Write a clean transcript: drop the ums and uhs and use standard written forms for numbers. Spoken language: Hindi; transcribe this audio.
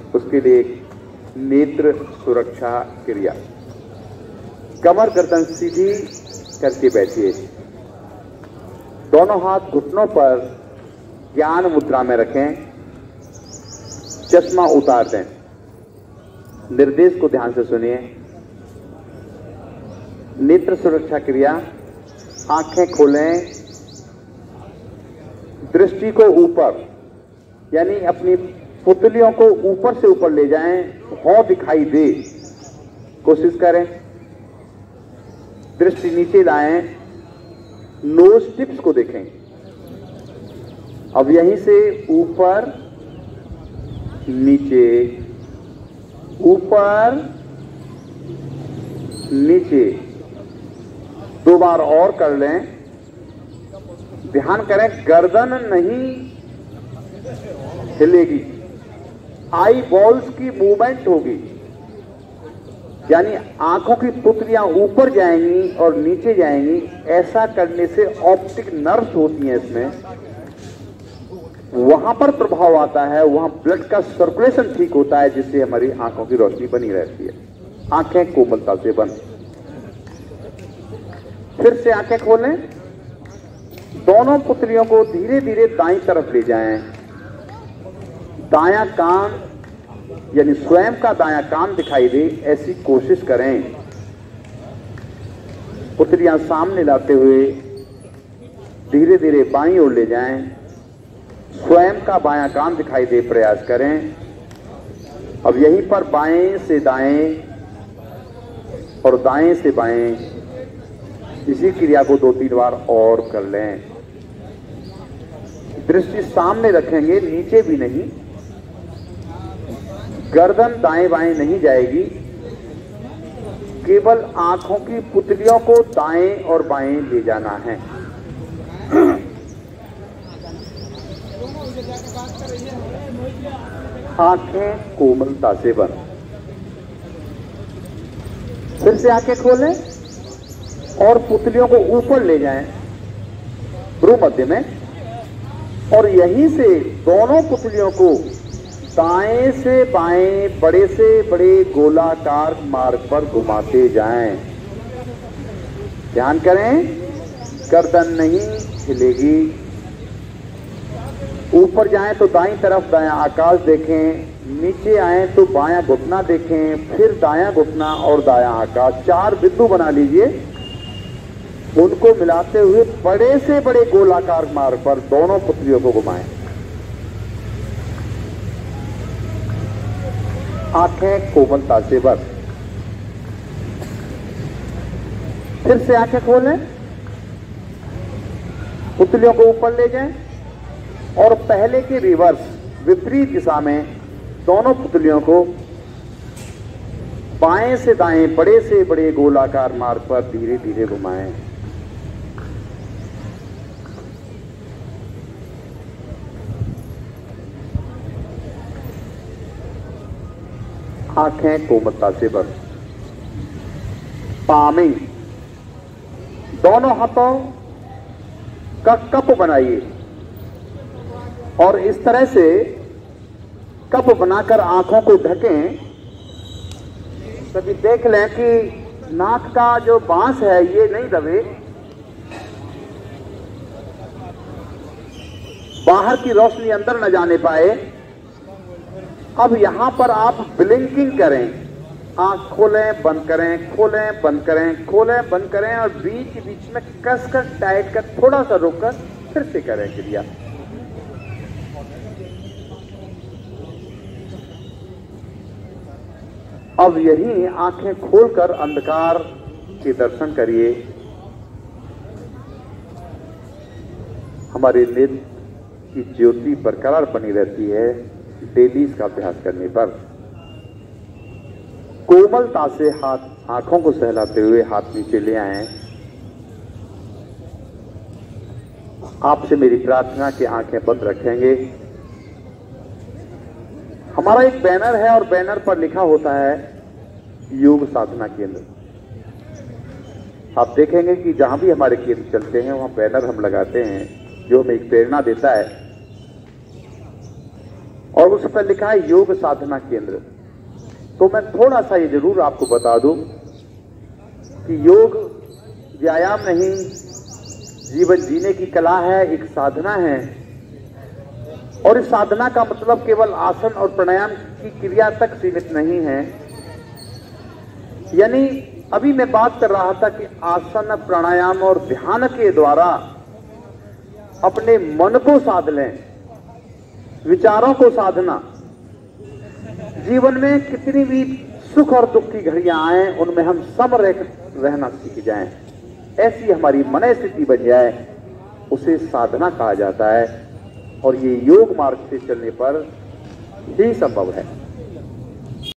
उसके लिए नेत्र सुरक्षा क्रिया। कमर गर्दन सीधी करके बैठिए, दोनों हाथ घुटनों पर ज्ञान मुद्रा में रखें, चश्मा उतार दें। निर्देश को ध्यान से सुनिए। नेत्र सुरक्षा क्रिया। आंखें खोलें, दृष्टि को ऊपर यानी अपनी पुतलियों को ऊपर से ऊपर ले जाएं, भौं दिखाई दे, कोशिश करें। दृष्टि नीचे लाएं, नोज टिप्स को देखें। अब यहीं से ऊपर नीचे, ऊपर नीचे, 2 बार और कर लें। ध्यान करें, गर्दन नहीं हिलेगी, आई बॉल्स की मूवमेंट होगी, यानी आंखों की पुतलियां ऊपर जाएंगी और नीचे जाएंगी। ऐसा करने से ऑप्टिक नर्व्स होती हैं इसमें, वहां पर प्रभाव आता है, वहां ब्लड का सर्कुलेशन ठीक होता है, जिससे हमारी आंखों की रोशनी बनी रहती है। आंखें कोमलता से बंद। फिर से आंखें खोलें, दोनों पुतलियों को धीरे धीरे दाईं तरफ ले जाएं। दायां कान यानी स्वयं का दायां कान दिखाई दे, ऐसी कोशिश करें। पुतलियां सामने लाते हुए धीरे धीरे बाईं ओर ले जाएं। स्वयं का बायां कान दिखाई दे, प्रयास करें। अब यहीं पर बाएं से दाएं और दाएं से बाएं, इसी क्रिया को 2-3 बार और कर लें। दृष्टि सामने रखेंगे, नीचे भी नहीं। गर्दन दाएं बाएं नहीं जाएगी, केवल आंखों की पुतलियों को दाएं और बाएं ले जाना है। आंखें कोमलता से बंद। फिर से आंखें खोलें और पुतलियों को ऊपर ले जाएं, भ्रू मध्य में, और यहीं से दोनों पुतलियों को दाएं से बाएं बड़े से बड़े गोलाकार मार्ग पर घुमाते जाएं। ध्यान करें, गर्दन नहीं हिलेगी। ऊपर जाएं तो दाईं तरफ दायां आकाश देखें, नीचे आए तो बायां घुटना देखें, फिर दायां घुटना और दायां आकाश। 4 बिंदु बना लीजिए, उनको मिलाते हुए बड़े से बड़े गोलाकार मार्ग पर दोनों पुतलियों को घुमाएं। आंखें कोमलता से बंद। फिर से आंखें खोलें, पुतलियों को ऊपर ले जाएं और पहले के रिवर्स विपरीत दिशा में दोनों पुतलियों को बाएं से दाएं बड़े से बड़े गोलाकार मार्ग पर धीरे धीरे घुमाएं। आंखें कोमलता से बंद। पामिंग, दोनों हाथों का कप बनाइए और इस तरह से कप बनाकर आंखों को ढकें। तभी देख लें कि नाक का जो बांस है ये नहीं दबे, बाहर की रोशनी अंदर न जाने पाए। अब यहां पर आप ब्लिंकिंग करें, आंख खोलें बंद करें, खोलें बंद करें, खोलें बंद करें, और बीच बीच में कसकर टाइट कर थोड़ा सा रोककर फिर से करें क्रिया। अब यही आंखें खोलकर अंधकार के दर्शन करिए। हमारे नेत्र की ज्योति बरकरार बनी रहती है डेली इसका अभ्यास करने पर। कोमलता से हाथ आंखों को सहलाते हुए हाथ नीचे ले आए। आपसे मेरी प्रार्थना कि आंखें बंद रखेंगे। हमारा एक बैनर है और बैनर पर लिखा होता है योग साधना केंद्र। आप देखेंगे कि जहां भी हमारे केंद्र चलते हैं वहां बैनर हम लगाते हैं जो हमें एक प्रेरणा देता है और उस पर लिखा है योग साधना केंद्र। तो मैं थोड़ा सा ये जरूर आपको बता दूं कि योग व्यायाम नहीं, जीवन जीने की कला है, एक साधना है। और इस साधना का मतलब केवल आसन और प्राणायाम की क्रिया तक सीमित नहीं है। यानी अभी मैं बात कर रहा था कि आसन, प्राणायाम और ध्यान के द्वारा अपने मन को साध लें, विचारों को साधना। जीवन में कितनी भी सुख और दुख की घड़ियां आए, उनमें हम सम रहना सीख जाएं, ऐसी हमारी मन स्थिति बन जाए, उसे साधना कहा जाता है। और ये योग मार्ग से चलने पर ही संभव है।